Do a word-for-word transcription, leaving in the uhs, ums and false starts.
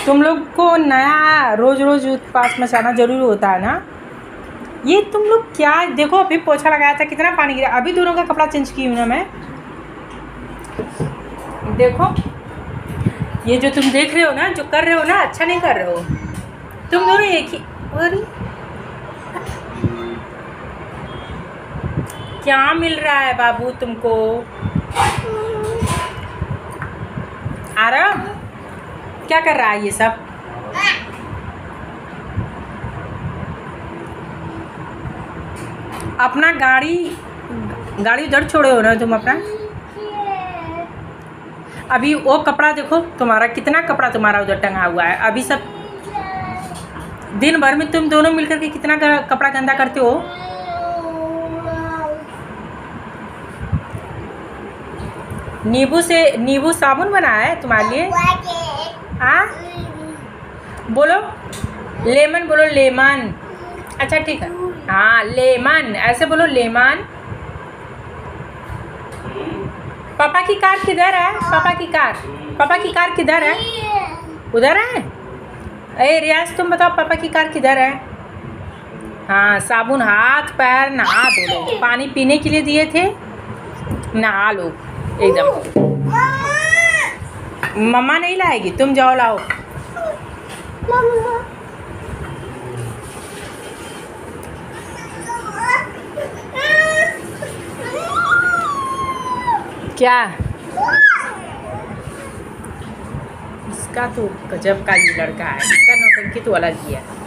तुम लोग को नया रोज रोज पास मचाना जरूरी होता है ना। ये तुम लोग क्या, देखो अभी पोछा लगाया था कितना पानी गिरा, अभी दोनों का कपड़ा चेंज की हूँ ना मैं। देखो ये जो तुम देख रहे हो ना, जो कर रहे हो ना, अच्छा नहीं कर रहे हो तुम दोनों एक ही। अरे क्या मिल रहा है बाबू तुमको? आराम क्या कर रहा है ये सब? अपना गाड़ी गाड़ी उधर छोड़े हो ना तुम अपना। अभी वो कपड़ा देखो तुम्हारा, कितना कपड़ा तुम्हारा उधर टंगा हुआ है। अभी सब दिन भर में तुम दोनों मिलकर के कितना कपड़ा गंदा करते हो। नींबू से नींबू साबुन बनाया है तुम्हारे लिए। हाँ बोलो लेमन, बोलो लेमन। अच्छा ठीक है, हाँ लेमन ऐसे बोलो, लेमन। पापा की कार किधर है? पापा की कार पापा की कार किधर है? उधर है। अरे रियाज तुम बताओ पापा की कार किधर है? हाँ साबुन हाथ पैर नहा दो लो, पानी पीने के लिए दिए थे, नहा लो एकदम। मम्मा नहीं लाएगी, तुम जाओ लाओ। क्या इसका तो गजब का ये लड़का है, इसका नौटंकी तो अलग ही है।